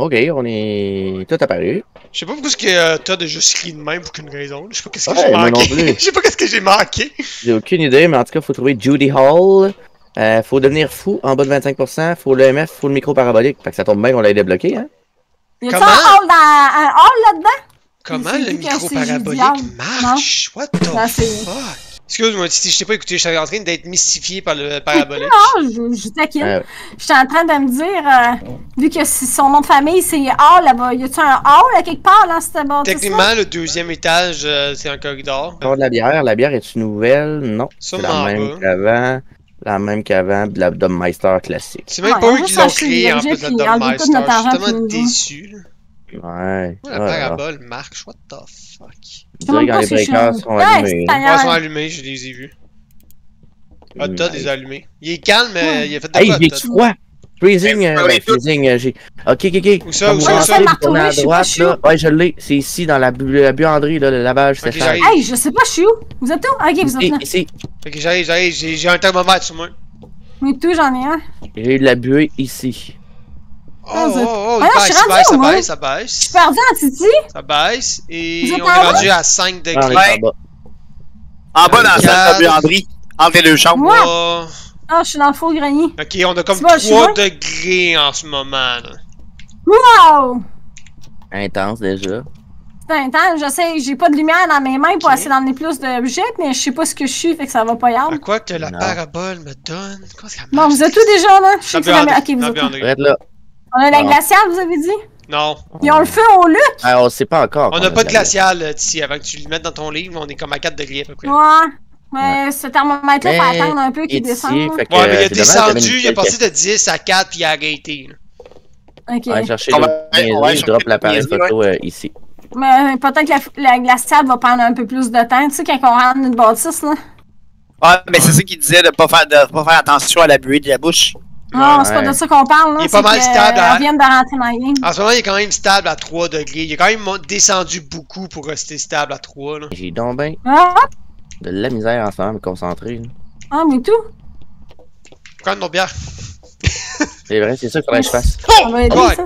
Ok, on est tout apparu. Je sais pas pourquoi Todd a juste ri de même pour qu'une raison. Je sais pas qu'est-ce que Ouais, j'ai moi non manqué. plus. Je sais pas qu'est-ce que j'ai manqué. J'ai aucune idée, mais en tout cas, faut trouver Judy Hall. Faut devenir fou en bas de 25%. Faut le MF, faut le micro parabolique. Fait que ça tombe bien qu'on l'ait débloqué, hein. Y a-tu Comment? un hall là-dedans? Comment C'est le dit que micro c'est parabolique Judy marche? What the Non, c'est- fuck? Excuse-moi, si je t'ai pas écouté, je suis en train d'être mystifié par le parabolique. Non, je taquine. J'étais en train de me dire, vu que son nom de famille c'est Hall là-bas, y a-tu un hall à quelque part dans cette bâtisse-là? Techniquement, le deuxième étage, c'est un corridor. Encore de la bière. La bière est-tu nouvelle? Non. C'est la Sûrement même pas. qu'avant. La même qu'avant de la Dumbmeister classique. C'est même Ouais, pas on eux va qui l'ont chercher créé le en budget plus, puis le enlever tout Dumbmeister. notre Je suis argent tellement puis nous déçu. Là. Ouais. La parabole marche, what the fuck? Je dirais quand les breakers sont allumés. Ouais, ils sont allumés, je les ai vus. Ah, Todd les a allumés. Il est calme, mais il a fait de Hey, quoi, j'ai Todd? froid! Freezing, freezing, j'ai... Ok. Où ça, Comme où vous ça, où voyez, ça? vous Marteau, tournez à je sais droite, pas, je suis là. Ouais, je l'ai. C'est ici, dans la buanderie, là, le lavage, Ok, c'est j'arrive. Hey, je sais pas, je suis où? Vous êtes où? Ok, vous êtes là. Ici. Ok, j'arrive, j'ai un thermomètre sur moi. Mais tout, j'en ai un. J'ai eu de la buée ici. Oh, vous êtes- oh, Ah, je suis rendu où, moi? ça Je suis baisse. perdu en Titi. Ça baisse, et Vous êtes on en est bas? rendu à 5 Ah, on degrés. est en bas. En bas dans la salle Quatre. de buanderie, entre les deux chambres. Ouais. Oh. Ah, je suis dans le faux grenier. Ok, on a comme Tu vois, je suis 3 loin. degrés en ce moment, là. Wow! Intense, déjà. C'est intense, je sais, j'ai pas de lumière dans mes mains pour Ok. essayer d'emmener plus d'objets, mais je sais pas ce que je suis, fait que ça va pas y À aller. quoi que la Non. parabole me donne? Comment est-ce qu'elle Non, marche? vous êtes où déjà, là? Je sais que c'est la... buanderie, Ok, vous la êtes où? buanderie. Arrête là. On a la Non. glaciale, vous avez dit? Non, Ils ont le feu au Luc? Ah, on sait pas encore. on qu'on n'a a pas de la- glacial ici avant que tu le mettes dans ton livre, on est comme à 4 degrés à peu près. Ouais. Mais ce thermomètre-là, faut Mais attendre un peu il est qu'il ici, descende. fait que, Ouais, mais il a c'est dommage, j'avais descendu, une il est passé petite- de 10 à 4 puis il a arrêté. Là. Ok. On va chercher On va- l'autre on va niaiserie, je chercher drop l'autre l'appareil niaiserie, photo ici. Mais peut-être que la glaciale va prendre un peu plus de temps. Tu sais, quand on rentre une bâtisse, là. Ouais, mais c'est ça qu'il disait de pas faire attention à la buée de la bouche. Non, c'est pas Ouais. de ça qu'on parle, là. Il est pas mal que, stable, hein. Elles viennent de rentrer dans la game. En ce moment, il est quand même stable à 3 degrés. Il est quand même descendu beaucoup pour rester stable à 3. Là. J'ai donc ben Ah, de la misère en ce moment à me concentrer. là. ah, mais tout. Prends nos bières. C'est vrai, c'est ça qu'il faudrait que je fasse. Ça va aider, Ouais. ça.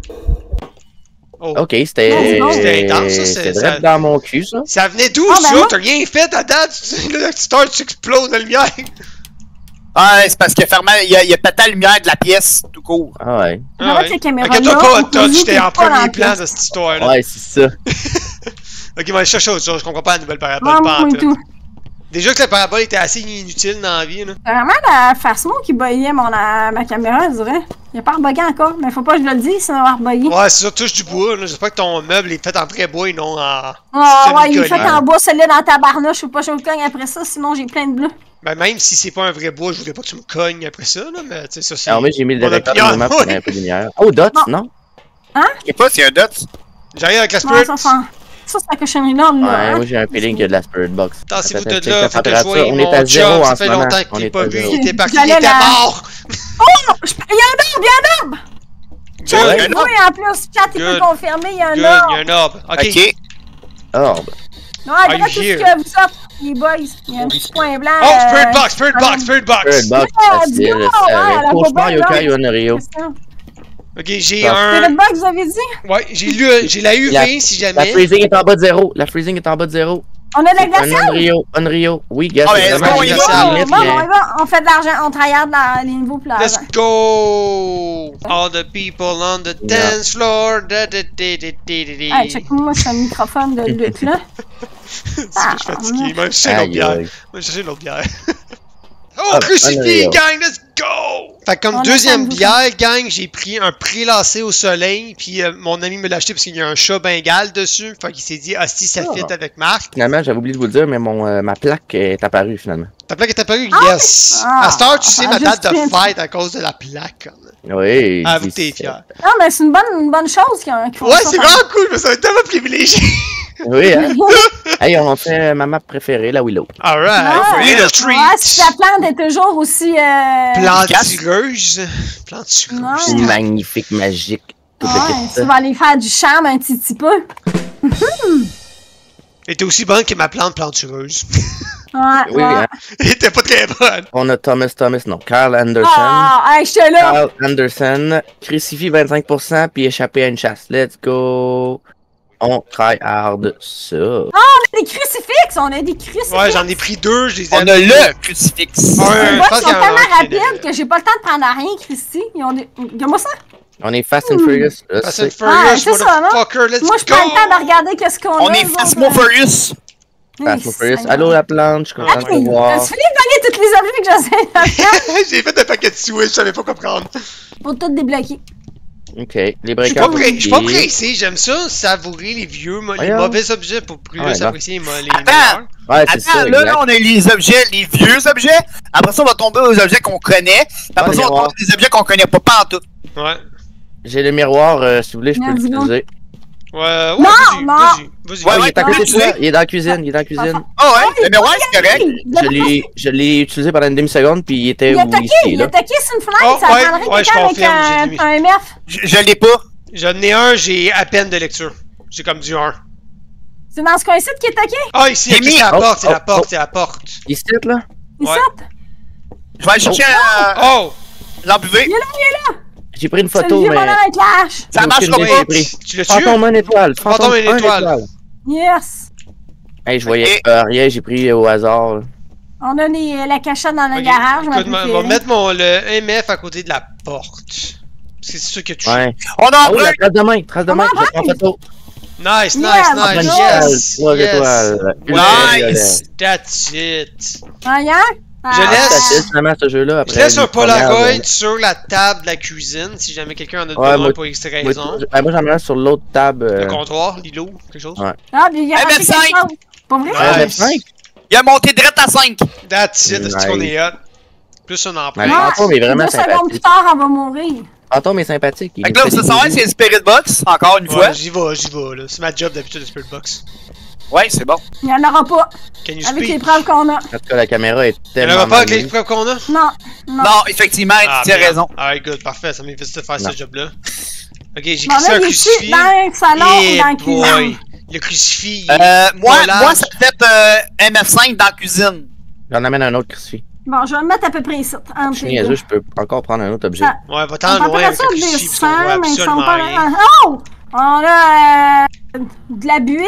Oh. Ok, Non, c'était... c'était intense, ça, C'était ça- direct dans mon cul, ça. Ça venait d'où, Ah, ben ça? moi- T'as rien fait à date? Là, tu starts, tu exploses la lumière. Ouais, c'est parce que il a pété la lumière de la pièce, tout court. Ah ouais. On va mettre les caméras Inquiète-toi là, pas, on Todd, dit j'étais que en t'es pas dans premier le plan place. de cette histoire-là. Ouais, c'est ça. Ok, on va aller chercher autre chose, je comprends pas la nouvelle parabole. Ah, pas en moi et fait. tout. Déjà que la parabole était assez inutile dans la vie, là. C'est vraiment la Phasmo qui buguait ma caméra, je dirais. Il a pas rebugué encore, mais faut pas que je le dise, sinon il va rebuguer. Ouais, c'est ça, touche du bois, là. J'espère que ton meuble est fait en vrai bois et non en. Ah ouais, il est fait semi-collé. en bois solide dans ta barnouche, faut pas que je me cogne après ça, sinon j'ai plein de bleus. Ben, même si c'est pas un vrai bois, je voudrais pas que tu me cognes après ça, là. Mais, tu sais, ça, c'est. Alors, moi, j'ai mis le Mon détecteur de opinion, mouvement pour ouais. donner un peu de lumière. Oh, Dots, Non. non? Je sais pas s'il y a un dot. J'arrive avec la Non, spirit. ça c'est la cochonnerie-là, Ouais, là. moi, j'ai un feeling qu'il y a de la Spirit Box. Tassez-vous Peut-être de là, la faut que je température, voie on est mon à zéro chum, en ça ce fait moment. longtemps On qu'il est est pas à vu, zéro. il était parti, il J'allais était la- mort! Il y a un arbre, il y a un arbre! Good, Oui, en plus, chat, il peut Good. confirmer, il y a good, un il y arbre. a un orbe. Ok. Ok. Orbe. Ouais, regarde you tout ce here? que vous offre, les boys. Il y a un petit point blanc. Oh, Spirit Box, Spirit Box, Spirit Box! Spirit Box, Ah, facile, dis-moi, je savais. ouais, elle a Cauchemar, pas bien Yokai, l'air. Honorio. Ok, j'ai Spirit un. Box, vous avez dit? Ouais, j'ai la UV La- si La jamais. freezing est en bas de zéro. La freezing est en bas de zéro. On a de la Un glaciale? Unreal. Oui, gars, Ah, c'est mais vraiment est-ce qu'on une y va? glaciale Bon, limite, bon, mais- on y va, on fait de l'argent, on tryhard les niveaux pour Let's l'argent. go! All the people on the dance floor. Hey, check-moi ce microphone de Luc, là. Je suis fatigué, moi je cherche une autre Aïe, bière. aïe. Moi je cherche une autre bière. Oh, Ah, crucifix, Unreal. gang, let's go! Fait que comme On deuxième attend bière, gang, j'ai pris un prélacé au soleil, puis mon ami me l'a acheté parce qu'il y a un chat bengale dessus. Fait qu'il s'est dit, ah si, ça fit avec Marc. Finalement, j'avais oublié de vous le dire, mais ma plaque est apparue finalement. Ta plaque est apparue? Yes! Ah, À cette heure, tu sais ma date de juste fête à cause de la plaque. Oui. Avoue que t'es 17. fier. Non, mais c'est une bonne chose qu'ils font Ouais, ça, c'est ça. vraiment cool, je me sens tellement privilégié. Oui, hein? Hey, on fait ma map préférée, la Willow. Alright, for Ouais, little treat. ouais, si la plante est toujours aussi... Plantureuse. Plantureuse. Ouais. Magnifique, magique. Tout le Ouais, kit. tu vas aller faire du charme un petit peu. Elle était aussi bonne que ma plante plantureuse. Ouais, Oui, ouais. hein. Elle était pas très bonne. On a Thomas, non, Carl Anderson. Ah, hey, j'étais là. Carl Anderson, crucifie 25% puis échapper à une chasse. Let's go. On try hard ça. Des crucifixes, on a des crucifixes. Ouais, j'en ai pris 2, je les ai On a amenés. le crucifix. Ouais. Les je boss, pense ils qu'il y sont en a tellement un qui est- rapides que j'ai pas le temps de prendre à rien, Christy. Ils ont des... Regarde-moi ça. On est Fast and Furious. je Fast sais. and Furious, Ouais, c'est ça, non? motherfucker, let's Moi, je go! prends le temps de regarder qu'est-ce qu'on a. On est nous Fast autres, Furious. Fast and Furious. Allô la plante, je suis content de te Hey, voir. t'as fini de donner tous les objets que j'essaie de faire J'ai fait un paquet de Switch, je savais pas quoi prendre. pour tout débloquer. Ok, les Je suis breakouts. pas pressé, j'aime ça, savourer les vieux, les Voyons. mauvais objets pour plus Ouais, apprécier les meilleurs. Ouais, c'est ça, Attends, là, exact. on a les objets, les vieux objets. Après ça, on va tomber aux objets qu'on connaît. Puis après ça, on va miroir. tomber des objets qu'on connaît pas en tout. Ouais. J'ai le miroir, si vous voulez, je peux Let's go. l'utiliser. Ouais, Non, vas-y, non. vas-y. Ouais, Ouais, il est à côté de tu sais. toi, il est dans la cuisine, il est dans la cuisine. Ah ouais, le miroir, c'est correct. Je l'ai utilisé pendant une demi-seconde, puis il était Il où a toqué, ici, il a là. toqué sur une fenêtre, Oh, ça ouais, prendrait ouais, je quelqu'un avec confirme, j'ai un MF. Je l'ai pas. J'en ai un, j'ai à peine de lecture. J'ai comme du 1. C'est dans ce coin-ci qui est toqué? Ah, ici, J'ai ok, mis- c'est la Oh, porte, c'est oh, la porte, oh. c'est la porte. Ici, là? Ici? Ouais. Je vais aller chercher un Oh! l'embuvé. J'ai pris une C'est le photo, vieux mais... bonhomme avec la hache. Ça marche aucune pas. idée, j'ai pris. Tu l'as tué? Fantôme une étoile. Fantôme une une étoile. Yes. Hey, je voyais Ok. rien, j'ai pris au hasard. Là. On a la cachette dans le Ok, garage. écoute, ma on va préférée. mettre le MF à côté de la porte. Parce que c'est sûr que tu. Ouais. On a Ah un oui, la break. trace de main, je prends photo. Nice, nice, Yeah, nice, bonne yes! 3 Yes! étoiles. Nice. That's it! Rien? Je laisse- C'est finalement ce jeu-là. Je laisse un une première, Polaroid sur la table de la cuisine si jamais quelqu'un en a Ouais, besoin moi- pour X Moi, raison. moi, j'en mets un sur l'autre table. Le comptoir, l'îlot, quelque chose. Ouais. Ah, puis il y a racheté MF5. quelque chose. Pas vrai? Ouais. Nice. Il a monté direct à 5. That's it, est-ce qu'on Nice. est hot? Plus un emploi. Ouais. Ouais. Fantôme est vraiment 2 secondes plus sympathique. tard, on va mourir. Fantôme est sympathique. il Fait nous que là, fait vous des savez, bisous. c'est le Spirit Box, encore une fois. Ouais, j'y vais, là. C'est ma job d'habitude de Spirit Box. Ouais, c'est bon. Il n'y en aura pas. Can you Avec les speak? preuves qu'on a. En tout cas, la caméra est Il tellement. n'y en aura pas avec les maniée. preuves qu'on a? Non. Non. Non, effectivement, tu as merde. raison. Alright, good, parfait, ça m'évite de faire Non. ce job-là. Ok, j'ai Bon, écrit ça là, un il est-tu crucifix. dans le salon ou dans la boy! cuisine? Le crucifix, il est Moi, pas large. moi, ça fait MF5 dans la cuisine. J'en amène un autre crucifix. Bon, je vais le mettre à peu près ici. Je suis niaiseux, je peux encore prendre un autre objet. Ah. Ouais, va On t'en loin avec ça le des crucifix, parce qu'on voit sangs, mais ils sont absolument pas rien. là. Oh! On a de la buée.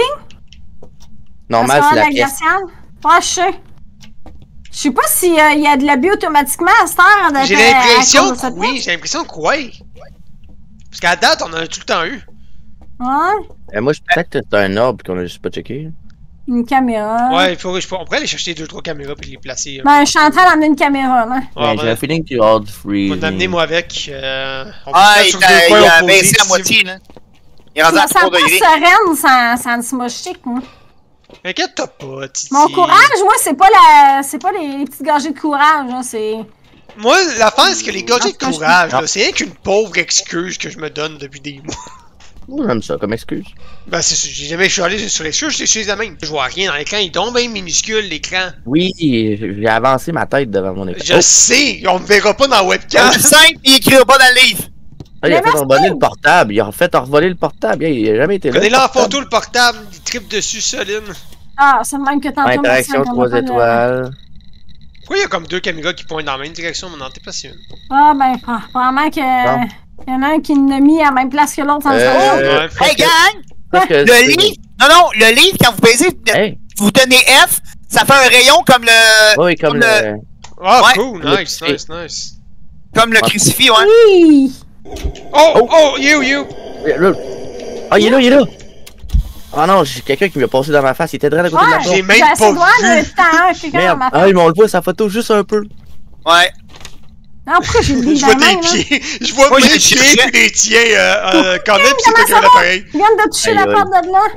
Normal, c'est la pièce. glaciale. Ouais, je sais. Je sais pas s'il y a de la buée automatiquement à cette heure. d'être, J'ai à l'impression cause de cette que oui, pièce. j'ai l'impression que oui. Parce qu'à date, on en a tout le temps eu. Ouais. Moi, peut-être que c'est un orbe qu'on a juste pas checké. Une caméra. Ouais, on pourrait aller chercher 2-3 caméras puis les placer. Ben, je suis en train d'emmener une caméra, là. Ouais, J'ai un feeling que tu as du free. on va t'amener moi avec. On peut Ah, se mettre il sur deux coins a opposés, baissé à si- moitié, là. Il est Je rendu me à sens 3 pas degrés. sereine sans une smooth chic, moi. Inquiète-toi pas, Titi. Mon courage, moi, c'est pas les petites gorgées de courage, là, c'est... Moi, l'affaire, c'est que les gorgées de Non, courage, non. là, c'est rien qu'une pauvre excuse que je me donne depuis des mois. Moi, j'aime ça comme excuse. Ben, c'est j'ai jamais je suis allé sur les choses, c'est chez les mêmes. Je vois rien dans l'écran, il est donc bien minuscule, l'écran. Oui, j'ai avancé ma tête devant mon écran. Je sais, on me verra pas dans la webcam. 5, il écrira pas dans le livre. Ah, il a Mais fait merci. revoler le portable. Il a fait revoler le portable. Il a jamais été là. Prenez-le le en portable. photo, le portable, il tripe dessus, solide. Ah, c'est le même que tantôt. Interaction Marcel, qu'on 3 a pas de- étoiles. Pourquoi il y a comme 2 caméras qui pointent dans la même direction, mais non, t'es pas sûr. Ah, ben, probablement que... Bon. Il y en a un qui l'a mis à la même place que l'autre sans le savoir. Ouais. Hey, gang! Parce que Le c'est- livre! Non, le livre, quand vous pesez, Hey, vous donnez F, ça fait un rayon comme le oui, comme Comme le. Ah, Ouais. cool, Le nice, petit. nice, nice. crucifix, ouais. Oui! Oh, you! Ah, il est là, il est là! Ah non, j'ai quelqu'un qui m'a passé dans ma face. Il était direct à côté de la Ouais, porte. J'ai même j'ai assez pas de doigts vu. de temps, quelqu'un dans Merde. ma Ah, face. mais on le voit sa photo juste un peu. Ouais. Non, pourquoi j'ai oublié Je dans vois la main, tes là? pieds. Je vois Moi, mes je pieds cherchais. puis les tiens, quand même, pis c'est comment pas que ça va? l'appareil. Je viens de toucher Aïe, la aïe. porte de là.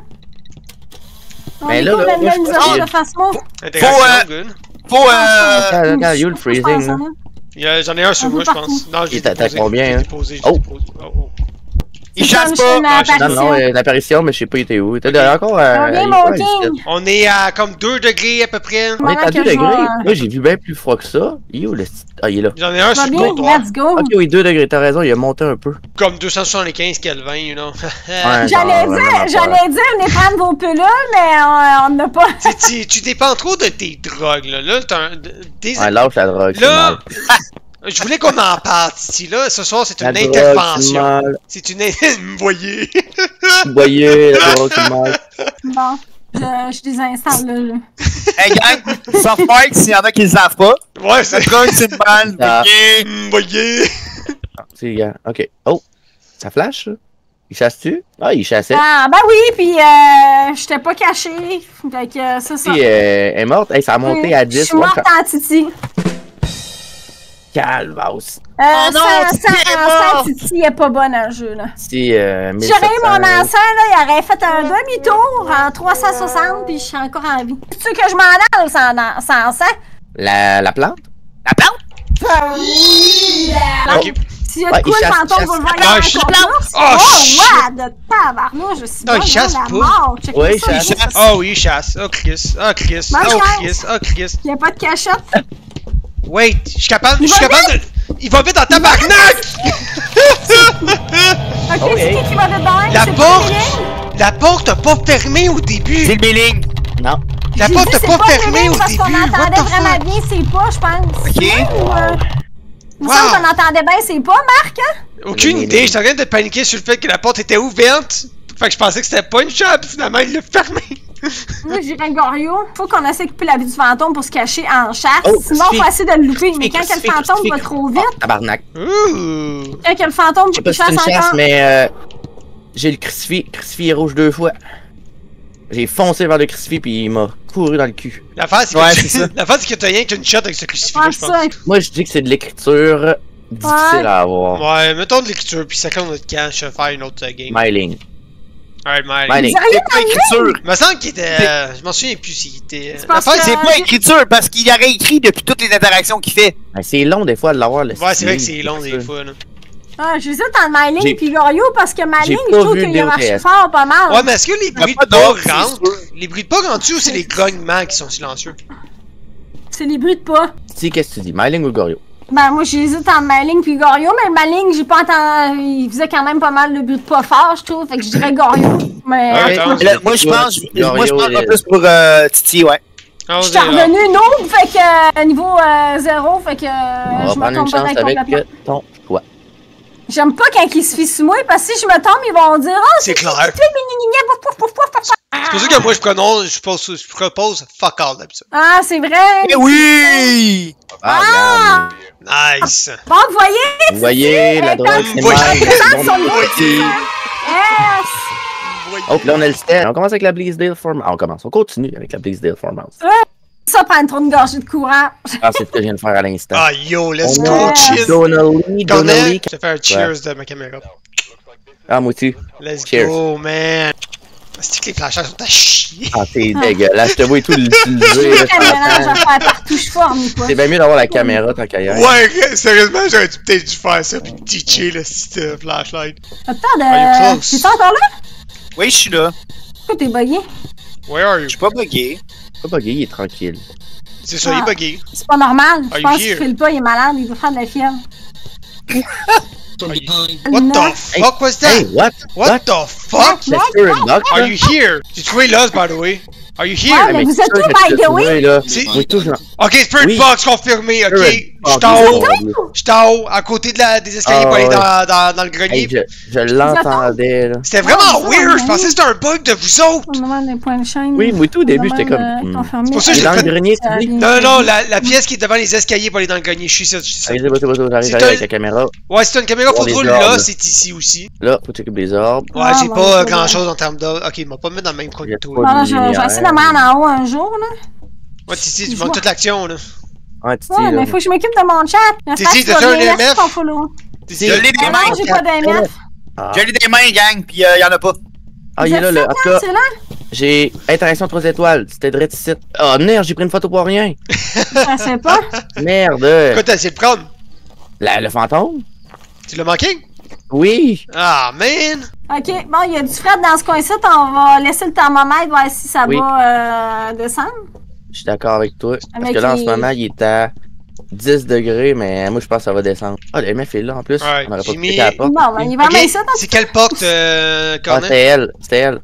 On Mais est là, pas là, la moi, je même pense zone que- de face move. Interaction, good. Faut, Regarde, you le freezing, là. J'en ai un sur Un moi, peu je partout. pense. Non, je l'ai Il t'attaque déposé. combien, Je l'ai hein? déposé, je l'ai Oh. déposé. Oh. Il chasse Comme pas! une Non, apparition. l'apparition, mais je sais pas, il était où. Il était encore. Reviens, mon king! On est à comme 2 degrés à peu près. On est Pendant à que 2 je degrés. vais, Moi, j'ai vu bien plus froid que ça. Il est où, le... Ah, il est là. J'en ai un sur Va le bien, comptoir. let's go! Ok, oui, 2 degrés, t'as raison, il a monté un peu. Comme 275 Kelvin, you know. Ouais. J'allais vraiment dire, venez prendre vos pilules, mais on n'a pas. Tu dépends trop de tes drogues, là. Là, t'as des... Ouais, lâche la drogue. Là, je voulais qu'on en parle, Titi. Là, ce soir, c'est une La drogue, intervention. c'est mal. C'est une... Vous voyez? Vous voyez, la drogue, c'est mal. Bon, je désinstalle là. Hey gang, South Park, s'il y en a qui le savent pas, Ouais, la c'est... drogue c'est mal, Ah. ok? Vous voyez? C'est gars. Ok. Oh, ça flash, ça? Il chasse-tu? Ah, il chassait. Ah, ben oui, puis j'étais pas cachée. Fait que c'est ça. Puis, elle est morte. Hey, ça a monté Oui, à 10. Je suis morte en Titi. Calvasse. Oh non, Titi est morte! Titi est pas bonne à jeu, là. Si, Si j'aurais eu mon ancien, là, il aurait fait un demi-tour en 360, puis je suis encore en vie. Tu sais que je m'en aille sans sang? La plante? La plante? Ok. S'il y a Ouais, de quoi, il le chasse- fantôme chasse- va le Ah, voler shit. encore plus. Oh, Oh, shit. ouais, de tabarnouche, je suis Non, il bonne, chasse la pas. mort. Check Ouais, ça, il il chasse. Oh oui, il chasse. Oh Chris. Oh Chris. Moi, je Oh chasse. Chris. Oh Chris. Il y a pas de cachette. Wait, je suis capable Il va de... Il va vite dans tabarnak! Ok, Ok. c'est qui va dedans? La C'est porte! pas Mylène? La porte a pas fermé au début! C'est le billing! Non. La J'ai porte dit, a c'est pas fermé Mylène au parce début! qu'on What entendait the vraiment fuck? bien ses pas, je pense. Ok. Il me semble qu'on entendait bien ses pas, Marc, hein? Aucune idée, j'étais en train de paniquer sur le fait que la porte était ouverte. Fait que je pensais que c'était pas une chambre, puis finalement il l'a fermé. Moi, je dirais Gorio. Faut qu'on essaie de couper la vue du fantôme pour se cacher en chasse. Oh, Sinon, crucifix. faut essayer de le louper. Mais quand Crucifix, que le fantôme va crucifix. trop vite, Ah, tabarnak. Ouh! quand que le fantôme Je sais pas il si c'est une chasse chasse, encore. mais j'ai le crucifix rouge 2 fois. J'ai foncé vers le crucifix puis il m'a couru dans le cul. L'affaire, c'est que, Ouais, c'est ça. l'affaire, c'est que t'as rien qu'une shot avec ce crucifix-là, Ouais, je ça. pense. Moi, je dis que c'est de l'écriture difficile à avoir. Ouais, mettons de l'écriture, puis ça compte notre camp, je vais faire une autre game. Myling. Alright, Mike. Myling. Sérieux, C'est pas écriture! Il me semble qu'il était. Je m'en souviens plus s'il était. C'est parce L'affaire, que- c'est. C'est pas écriture parce qu'il aurait écrit depuis toutes les interactions qu'il fait. Ben, c'est long des fois de l'avoir. Le Ouais, c'est vrai que style, c'est long des ça. fois, là. Ah, j'hésite entre Myling J'ai- et Gorio parce que Myling, pas je trouve vu qu'il a le marché DOTS. fort pas mal. Ouais, mais est-ce que les bruits pas de pas d'ordre, c'est rentrent? sûr. Les bruits de pas rentrent-tu ou c'est les grognements qui sont silencieux? C'est les bruits de pas. Si, qu'est-ce que tu dis? Myling ou Gorio? Ben, moi, j'hésite entre Myling puis Gorio, mais le Myling, j'ai pas entendu. Il faisait quand même pas mal de bruit de pas fort, je trouve. Fait que je dirais Gorio. Mais. Ouais, attends. Là, moi, je pense un peu pour Titi, ouais. Ah, Je suis revenu noob, fait que niveau 0, fait que On va je me prendre tombe une pas chance dans avec complètement. ton choix. J'aime pas quand ils se fient sur moi, parce que si je me tombe, ils vont dire oh, C'est clair. tu fais mini pouf pouf pouf pouf. C'est pour ça que moi, je propose fuck all d'habitude. Ah, c'est vrai! Eh oui! Ah, Nice! Bon, vous voyez? Vous voyez, la drogue, c'est voyez. mal. Présente son Bon, nom. petit. Yes! Oh, puis là, on a le step. On commence avec la Bleasdale Farmhouse. Ah, on commence. On continue avec la Bleasdale Farmhouse. Ça prend trop une gorgée de courant. Ah, c'est ce que je viens de faire à l'instant. Ah yo, let's On go, a chill! Donnelly. Cornel, je te fais un cheers de ma caméra. Ah, moi aussi. Let's Cheers. go, man! C'est que les flashers sont à chier! Ah, c'est dégueulasse. Je te vois tout l'utiliser. là, Un mélange à franchement. faire partout, je forme, quoi. C'est bien mieux d'avoir la caméra tant qu'à y aller. Ouais, sérieusement, j'aurais peut-être dû faire ça pis teacher le site flashlight. Attends, Are you close? t'es encore là? Oui, je suis là. Pourquoi t'es bugué? Where are Je you? suis pas bugué. Pas buggy, il est tranquille. C'est ça, il est bugué. C'est pas normal. Are Je you pense qu'il here? file pas, il est malade, il doit faire de la fièvre. What the fuck was that? Hey, what? What the fuck? Le Spirit Box, Are là? you here? J'ai trouvé Lost, by the way. Are you Ouais, here? mais vous c'est êtes sûr où, que by tu the l'as way? trouvé, là. C'est- Oui, toujours. Ok, Spirit Oui. Box confirmé, ok. Spirit Je suis Box. en haut. Oh, Je suis en haut, à côté des escaliers Ah, pour aller ouais. dans le grenier. Hey, je l'entendais, là. C'était vraiment Oh, weird, je ouais. pensais que c'était un bug de vous autres. On demande des points de chaîne. Oui, moi, tout au début, j'étais comme. C'est pour ça que Il est j'ai dans le fait- grenier, tu dis? Non, non, la pièce qui est devant les escaliers pour aller dans le grenier, je suis ça, je suis ça. Allez, c'est bon, j'arrive C'est avec un- la caméra. Ouais, c'est une caméra Voir photo les là, orbes. c'est ici aussi. Là, faut checker les orbes. Ouais, Ah, j'ai bon, pas c'est grand bon. chose en termes d'ordre. Ok, il m'a pas mis dans le même coin Il y a que toi. pas Non, de je lumière. vais essayer de me rendre en haut un jour, là. Ouais, Titi, tu manques toute l'action, là. Ouais, Titi, Ouais, là. mais faut que je m'occupe de mon chat. Titi, t'as-tu un EMF? Je l'ai des Non, mains. j'ai pas d'MF. Ah. Je l'ai des mains, gang, pis y en a pas. Ah, il est là, Vous le. êtes En tout là, cas, c'est là? j'ai interaction 3 étoiles. C'était direct ici. Ah, merde, j'ai pris une photo pour rien. Je sais pas. Merde. Pourquoi t'as essayé de prendre? Le fantôme? Tu l'as manqué? Oui! Ah, man! Ok, bon, il y a du fret dans ce coin-ci. On va laisser le thermomètre voir si ça Oui. va descendre. Je suis d'accord avec toi. Parce Avec que là, en ce les- moment, il est à 10 degrés, mais moi, je pense que ça va descendre. Ah, le MF est là, en plus. Ouais, On aurait pas j'ai pu mis- péter à la porte. Bon, ben, il va Ok, mettre ça dans c'est quelle porte, Ah, Cornet? c'était elle. C'était elle.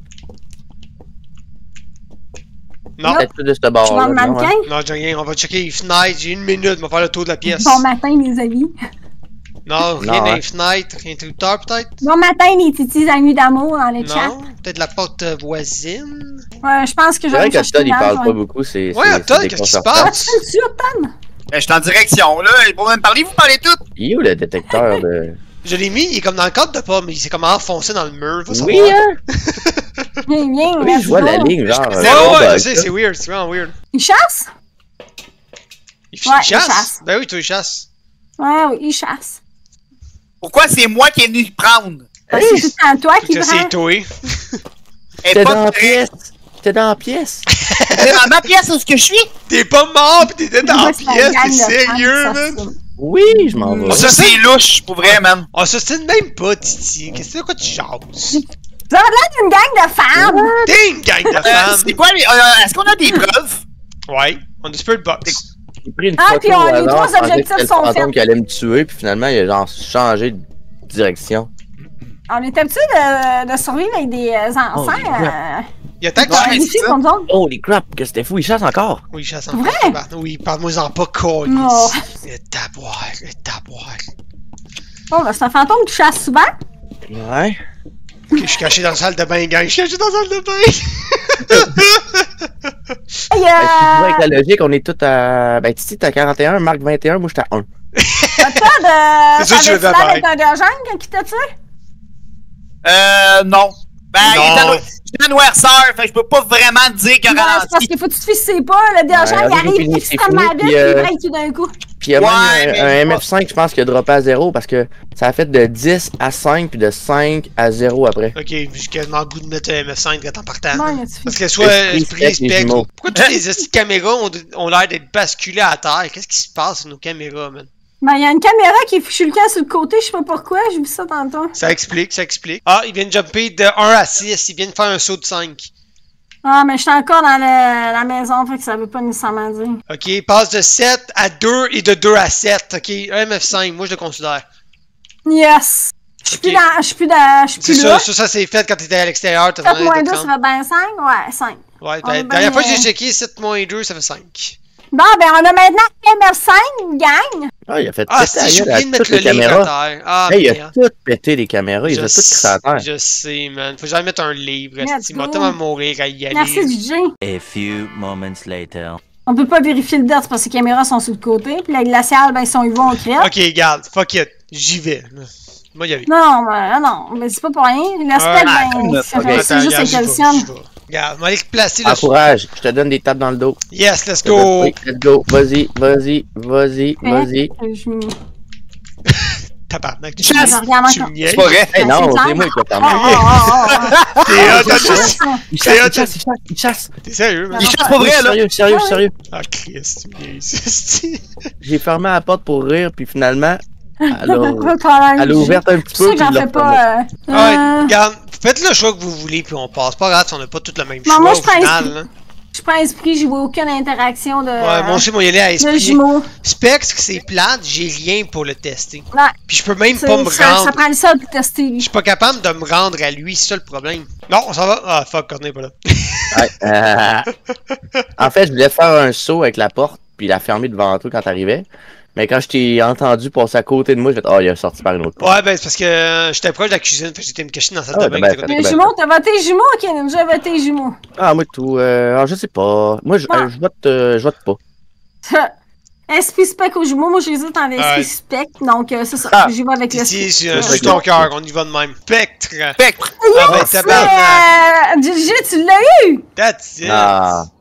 Non, Peut-être plus de ce Je bord vois le mannequin. non, j'ai rien. On va checker les fenêtres. J'ai 1 minute, on va faire le tour de la pièce. Bon matin, les amis. Non, rien Non, dans hein. les fenêtres. Rien interrupteur, peut-être? Bon matin, les titis amis d'amour dans les chats. Non, peut-être la porte voisine? Ouais, je pense que C'est je vais vrai me que chercher Todd, il une parle âge, pas beaucoup. C'est Ouais, Todd, qu'est-ce qui se Ah, passe? tu es sûr, Tom? Je suis en direction, là. Pour me parler, vous parlez tout. Il est où le détecteur de. Je l'ai mis, il est comme dans le cadre de pas, mais il s'est comme enfoncé dans le mur. Faut Oui, savoir. hein? Viens, viens, Oui, let's je vois la go. ligne, genre. Ouais, ouais, je sais, c'est weird, c'est vraiment weird. Il chasse? Il Ouais, il chasse? chasse. Ben oui, toi, il chasse. Ouais, oui, il chasse. Pourquoi c'est moi qui est venu le prendre? Parce que c'est tout le temps toi qui Que prends. c'est toi. Elle T'es est dans pas la prête. pièce. T'es dans la pièce. C'est dans ma pièce où est-ce que je suis? T'es pas mort pis t'étais dans la C'est une pièce, gang t'es de sérieux, femmes qui man? s'assument. Oui, je m'en vais. Ça, c'est louche, pour vrai, man. On s'ostine même pas, Titi. Qu'est-ce que c'est quoi tu jases? Vous avez l'air d'une gang de femmes! T'es une gang de C'est femmes! quoi, est-ce qu'on a des preuves? Ouais, on a Spirit Box. J'ai pris une Ah, photo puis au les hasard, trois je pensais que objectifs c'était le sont fantôme faits. qui allait me tuer, puis finalement, il a genre changé de direction. On est habitué de survivre avec des enfants. Oh, Il attaque Ouais, dessus. mais Ici, c'est ça. comme nous autres. Holy crap, que c'était fou, il chasse encore. Oui, chasse en Vrai? Oui, parle-moi-en pas, colis. Non. Le taboire, le taboire. Bon, ben, c'est un fantôme qui chasse souvent. Ouais. Ok, je suis caché dans la salle de bain, gang. Je suis caché dans la salle de bain. Et, Ben, si tu vois, avec la logique, on est tous à. Ben, Titi, t'es à 41, Marc 21, moi, j'étais à 1. Todd, C'est ça que je veux t'avais-tu l'air faire. d'être un Dojang qui t'a tué? Non. Ben, Non. il est en noirceur, fait que je peux pas vraiment te dire qu'il a Non, c'est parce ralenti. qu'il faut que tu te fies ses pas. Le Dojang, il c'est arrive fini, extrêmement c'est vite, fini, puis il puis, break tout d'un coup. Puis il y a Ouais, même mais un MF5, je pense, qui a droppé à 0 parce que ça a fait de 10 à 5 puis de 5 à 0 après. Ok, j'ai quasiment le goût de mettre un MF5 quand en partant. Non, il a tué. Parce que soit Esprit, esprit et spectre, les spectre. jumeaux. Pourquoi toutes les astuces de caméras ont l'air d'être basculées à terre? Qu'est-ce qui se passe sur nos caméras, man? Ben, il y a une caméra qui est fichue le camp sur le côté, je sais pas pourquoi, j'ai vu ça tantôt. Ça explique, ça explique. Ah, il vient de jumper de 1 à 6. Il vient de faire un saut de 5. Ah, mais je suis encore dans la maison, fait que ça veut pas nécessairement dire. Ok, il passe de 7 à 2 et de 2 à 7. Ok, un MF5, moi je le considère. Yes! Je suis Ok. plus dans. Je suis plus dans. Je suis C'est plus ça, là. ça c'est fait quand t'étais à l'extérieur. T'as 7 besoin moins 2, d'être ça fait bien 5? Ouais, 5. Ouais, On ben, est la dernière bien, fois que j'ai checké, 7 moins 2, ça fait 5. Bon, ben, on a maintenant MF5, gang! Ah, il a fait Ah, péter la si, j'ai gueule à oublié de mettre toutes le les link à caméras. terre. Ah, Hey, il a merde. tout pété les caméras, il a tout crissé à terre. Je sais, man. Faut que j'aille mettre un livre. Let's Il m'a go. tellement mourir à y aller. Merci, DJ. A few moments later. On peut pas vérifier le date parce que les caméras sont sur le côté, puis la glaciale, ben, si on y va, on crève. Ok, garde, fuck it. J'y vais. Moi, y aller. Non, mais c'est pas pour rien. L'aspect, ben, ok. c'est juste regarde, le j'y vais, calcium. j'y vais. Regarde, on va aller placer le. Encourage, je te donne des tapes dans le dos. Yes, let's go! Oui, let's go, vas-y, vas-y, vas-y, vas-y. Je Tabarnak, tu Chasse! je regarde tu me encore. niaises. C'est pas vrai. Hey, non, c'est c'est moi qui ai Ah, fermé. T'es hot, Il hot, chasse, il chasse, il chasse. T'es sérieux, man? Il chasse pas vrai, là. Sérieux, sérieux, sérieux. Ah, Christ, tu me niaises. J'ai fermé la porte pour rire, puis finalement, elle a Elle ouvert un petit C'est peu, sûr que puis j'en il l'a fais refermé. pas. Ouais, regarde, faites le choix que vous voulez, puis on passe. Pas grave, on n'a pas tout le même Non, choix moi, au je prends final. esprit. Là. Je prends esprit, j'y vois aucune interaction de. Ouais, moi aussi, moi, y aller à de esprit. jumeaux. Spectre, c'est plate, j'ai rien pour le tester. Ouais. Puis je peux même C'est- pas me ça rendre. prend le sol pour tester, Je lui. suis pas capable de me rendre à lui, c'est ça le problème. Non, on s'en va. Ah, fuck, Cornet est pas là. Ouais, en fait, je voulais faire un saut avec la porte, puis la fermer devant toi quand t'arrivais. Mais quand je t'ai entendu passer à côté de moi, j'ai fait, oh, il est sorti par une autre porte. Ouais, ben, c'est parce que j'étais proche de la cuisine, fait que j'étais me cacher dans la salle Ah, de bain. ben, qui était à côté. Les ben, jumeaux, t'as voté jumeaux? Ok, Ninja a voté jumeaux. Ah, moi, tout. Alors, je sais pas. Moi, je vote pas. Esprit spec aux jumeaux, moi j'hésite en esprit Ouais. spec, donc c'est ça. Ah. J'y vais avec Titi, l'esprit. c'est Ouais. sur ton cœur, on y va de même. Spectre! Spectre! Ah, ben, tabarnak! DJ, tu l'as eu! That's it! Ah.